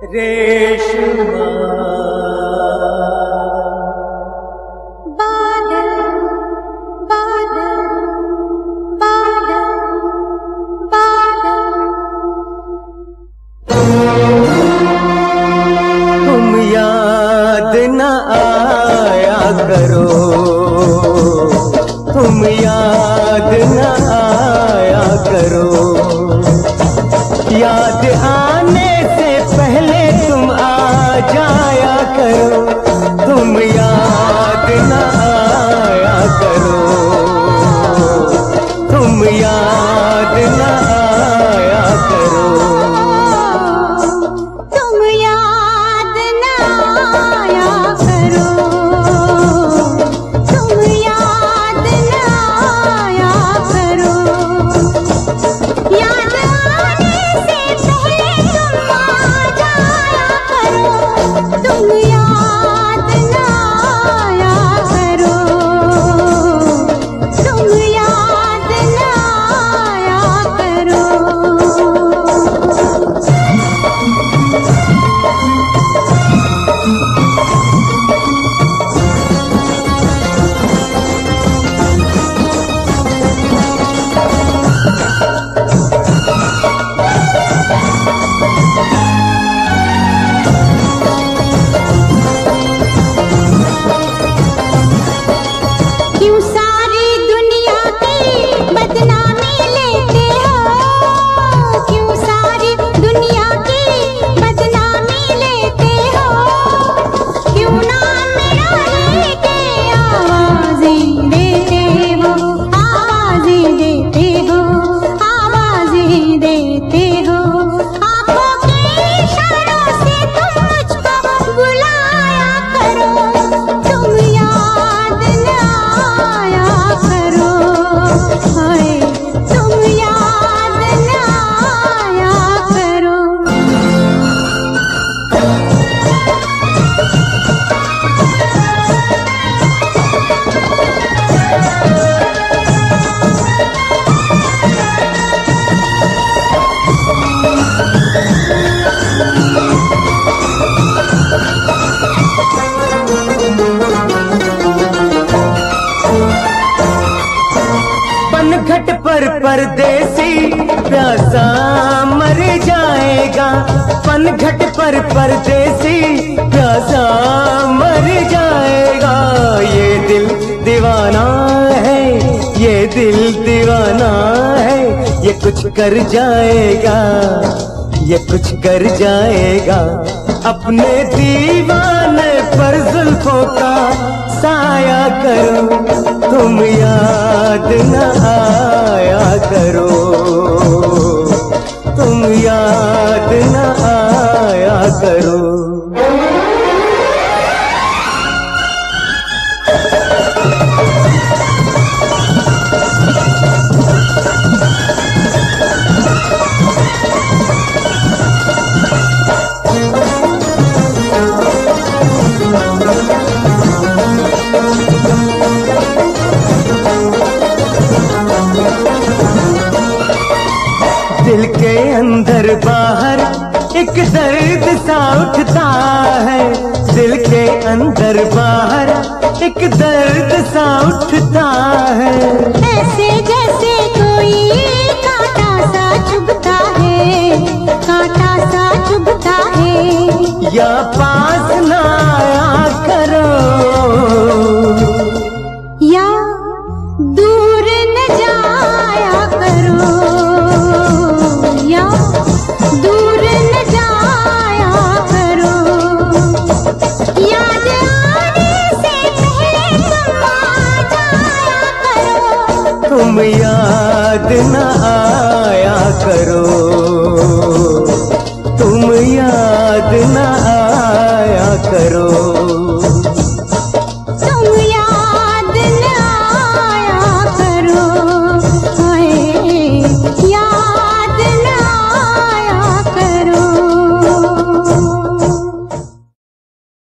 रेशमा बादल बादल बादल बादल, तुम याद न आया करो, तुम याद न आया करो, याद आने से पहले तुम आ जाया करो, तुम याद न आया करो, तुम याद न आया करो, तुम याद न आया करो, तुम याद न आया करो, याद आने से पहले तुम आ जाया करो, तुम याद न आया करो, तुम याद न आया करो। क्यों सारी दुनिया की बदनामी लेते हो, क्यों सारी दुनिया की बदनामी लेते हो, क्यों ना मेरा लेके आवाज़ें देते हो, आवाज़ें देते हो, आवाज़ें देते हो, आँखों के इशारों से तुम मुझको बुलाया करो, तुम याद न आया करो, हाय तुम याद न आया करो। पनघट पर परदेसी प्यासा मर जाएगा, पनघट पर परदेसी प्यासा मर जाएगा, ये दिल दीवाना है, ये दिल दीवाना है, ये कुछ कर जाएगा, ये कुछ कर जाएगा, अपने दीवाने पर जुल्फों का साया करो, तुम याद न आया करो, तुम याद न आया करो। दिल के अंदर बाहर एक दर्द सा उठता है, दिल के अंदर बाहर एक दर्द सा उठता है, ऐसे जैसे कोई कांटा सा चुभता है, कांटा सा चुभता है, या पास ना आया करो, या दूर न जाया करो, या दूर न जाया करो, याद आने से पहले तुम आ जाया करो, तुम याद न आया करो,